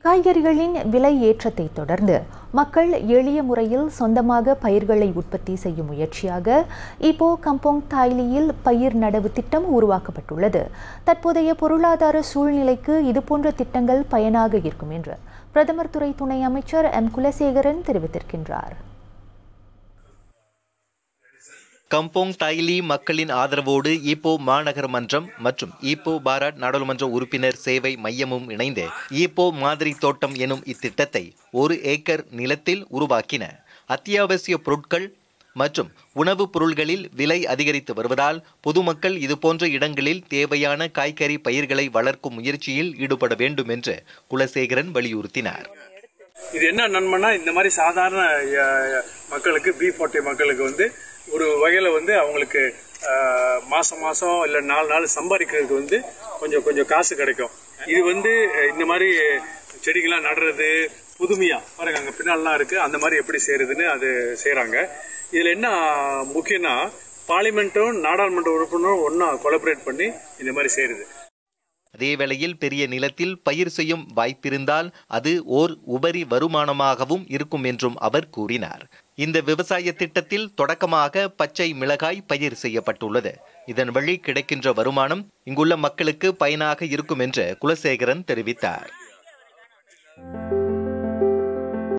காய்கறிகளின் விலை ஏற்றத்தை தொடர்ந்து மக்கள் எளிய முறையில் சொந்தமாக பயிர்களை உற்பத்தி செய்யும் முயற்சியாக இப்போ கம்போங் தாய்லியில் பயிர் நடவு திட்டம் உருவாக்கப்பட்டுள்ளது. தற்போதைய பொருளாதார சூழ்நிலைக்கு இதுபோன்ற திட்டங்கள் பயனாக இருக்கும் என்று பிரதமர் துறை துணை அமைச்சர் எம் குலசேகரன் தெரிவித்திருக்கின்றார். கம்போங் தாய்லி மக்களின் ஆதரவோடு ஈப்போ மாநகர மன்றம் மற்றும் ஈப்போ பாராட் நாடாளுமன்ற உறுப்பினர் சேவை மையமும் இணைந்து ஈப்போ மாதிரி தோட்டம் எனும் இத்திட்டத்தை 1 ஏக்கர் நிலத்தில் உருவாக்கின. அத்தியாவசிய பொருட்கள் மற்றும் உணவுப் பொருள்களில் விலை அதிகரித்து வருவதால் பொதுமக்கள் இதுபோன்ற இடங்களில் தேவையான காய்கறி பயிர்களை வளர்க்கும் முயற்சியில் ஈடுபட வேண்டும் என்று குலசேகரன் வலியுறுத்தினார். இது என்ன நன்மைனா, இந்த மாதிரி சாதாரண மக்களுக்கு B40 மக்களுக்கு ஒரு வகையில் அவங்களுக்கு மாசம் இல்லை 4 நாள் சம்பாதிக்கிறதுக்கு கொஞ்சம் காசு கிடைக்கும். இது இந்த மாதிரி செடிகள்லாம் நடுறது புதுமையா பாருங்க, அங்கே பின்னாலாம் இருக்கு, அந்த மாதிரி எப்படி செய்யறதுன்னு அது செய்யறாங்க. இதுல என்ன முக்கியம்னா, பார்லிமெண்ட்டும் நாடாளுமன்ற உறுப்பினரும் ஒன்னா கொலாபரேட் பண்ணி இந்த மாதிரி செய்யறது. அதேவேளையில் பெரிய நிலத்தில் பயிர் செய்யும் வாய்ப்பிருந்தால் அது ஓர் உபரி வருமானமாகவும் இருக்கும் என்றும் அவர் கூறினார். இந்த விவசாய திட்டத்தில் தொடக்கமாக பச்சை மிளகாய் பயிர் செய்யப்பட்டுள்ளது. இதன் வழி கிடைக்கின்ற வருமானம் இங்குள்ள மக்களுக்கு பயனாக இருக்கும் என்று குலசேகரன் தெரிவித்தார்.